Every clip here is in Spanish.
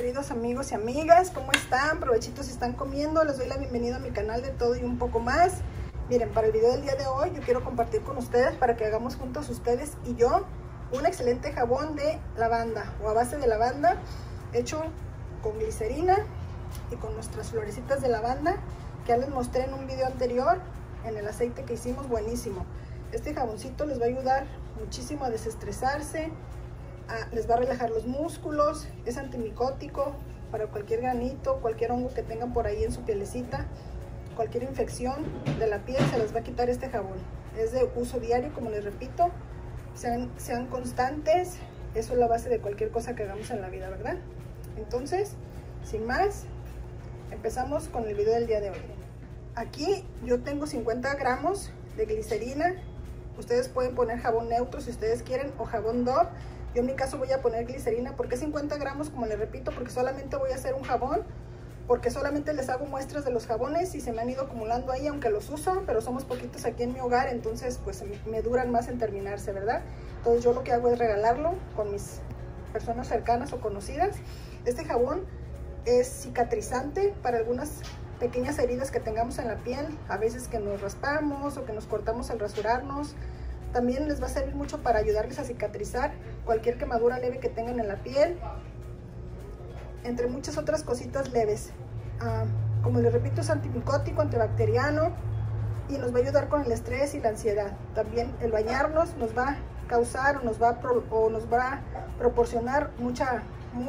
queridos amigos y amigas, ¿cómo están? Provechitos si están comiendo. Les doy la bienvenida a mi canal de todo y un poco más. Miren, para el video del día de hoy yo quiero compartir con ustedes, para que hagamos juntos ustedes y yo, un excelente jabón de lavanda o a base de lavanda, hecho con glicerina y con nuestras florecitas de lavanda que ya les mostré en un video anterior, en el aceite que hicimos, buenísimo. Este jaboncito les va a ayudar muchísimo a desestresarse, les va a relajar los músculos, es antimicótico para cualquier granito, cualquier hongo que tengan por ahí en su pielecita, cualquier infección de la piel se les va a quitar este jabón. Es de uso diario, como les repito, sean constantes, eso es la base de cualquier cosa que hagamos en la vida, ¿verdad? Entonces, sin más, empezamos con el video del día de hoy. Aquí yo tengo 50 gramos de glicerina. Ustedes pueden poner jabón neutro si ustedes quieren, o jabón Dove. Yo en mi caso voy a poner glicerina. ¿Por qué 50 gramos? Como les repito, porque solamente voy a hacer un jabón, porque solamente les hago muestras de los jabones y se me han ido acumulando ahí, aunque los uso, pero somos poquitos aquí en mi hogar, entonces pues me duran más en terminarse, ¿verdad? Entonces yo lo que hago es regalarlo con mis personas cercanas o conocidas. Este jabón es cicatrizante para algunas pequeñas heridas que tengamos en la piel, a veces que nos raspamos o que nos cortamos al rasurarnos. También les va a servir mucho para ayudarles a cicatrizar cualquier quemadura leve que tengan en la piel, entre muchas otras cositas leves. Como les repito, es antimicótico, antibacteriano y nos va a ayudar con el estrés y la ansiedad. También el bañarnos nos va a causar o nos va a proporcionar mucha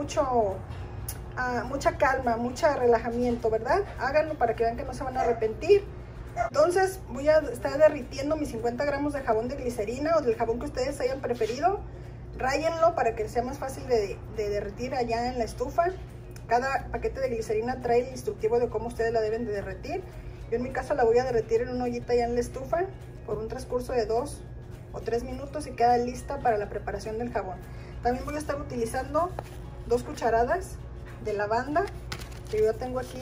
calma, mucho relajamiento, ¿verdad? Háganlo para que vean que no se van a arrepentir. Entonces voy a estar derritiendo mis 50 gramos de jabón de glicerina o del jabón que ustedes hayan preferido. Ráyenlo para que sea más fácil de derretir allá en la estufa. Cada paquete de glicerina trae el instructivo de cómo ustedes la deben de derretir. Yo en mi caso la voy a derretir en una ollita allá en la estufa por un transcurso de 2 o 3 minutos y queda lista para la preparación del jabón. También voy a estar utilizando 2 cucharadas de lavanda que yo tengo aquí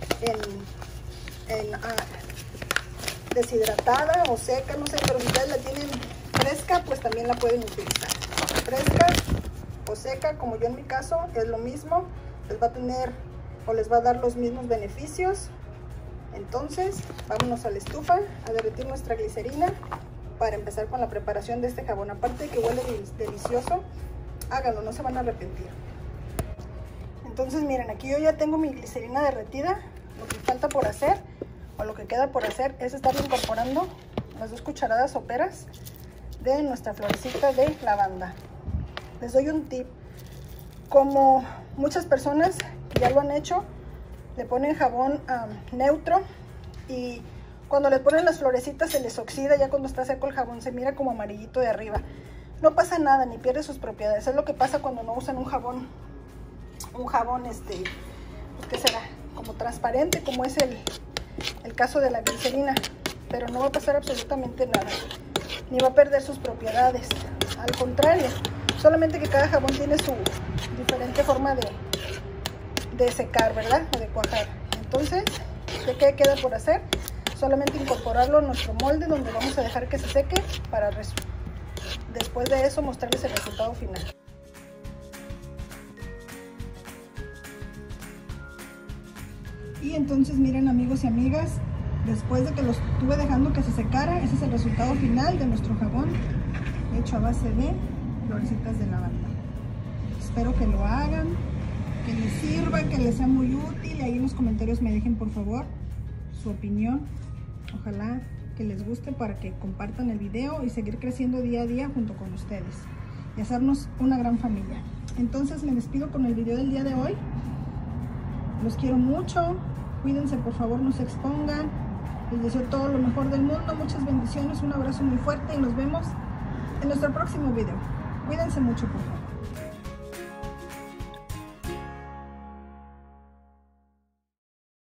deshidratada o seca, no sé, pero si ustedes la tienen fresca, pues también la pueden utilizar. Fresca o seca, como yo en mi caso, es lo mismo, les va a tener o les va a dar los mismos beneficios. Entonces, vámonos a la estufa a derretir nuestra glicerina para empezar con la preparación de este jabón. Aparte de que huele delicioso, háganlo, no se van a arrepentir. Entonces miren, aquí yo ya tengo mi glicerina derretida. Lo que falta por hacer, o lo que queda por hacer, es estar incorporando las 2 cucharadas soperas de nuestra florecita de lavanda. Les doy un tip. Como muchas personas ya lo han hecho, le ponen jabón neutro y cuando le ponen las florecitas se les oxida. Ya cuando está seco el jabón se mira como amarillito de arriba. No pasa nada, ni pierde sus propiedades. Es lo que pasa cuando no usan un jabón pues, ¿qué será? Como transparente, como es el caso de la glicerina, pero no va a pasar absolutamente nada, ni va a perder sus propiedades. Al contrario, solamente que cada jabón tiene su diferente forma de secar, ¿verdad? O de cuajar. Entonces, ¿qué queda por hacer? Solamente incorporarlo a nuestro molde, donde vamos a dejar que se seque para después de eso mostrarles el resultado final. Y entonces miren, amigos y amigas, después de que los estuve dejando que se secara, ese es el resultado final de nuestro jabón hecho a base de florecitas de lavanda. Espero que lo hagan, que les sirva, que les sea muy útil. Ahí en los comentarios me dejen por favor su opinión. Ojalá que les guste para que compartan el video y seguir creciendo día a día junto con ustedes y hacernos una gran familia. Entonces me despido con el video del día de hoy. Los quiero mucho, cuídense por favor, no se expongan. Les deseo todo lo mejor del mundo, muchas bendiciones, un abrazo muy fuerte y nos vemos en nuestro próximo video. Cuídense mucho por favor.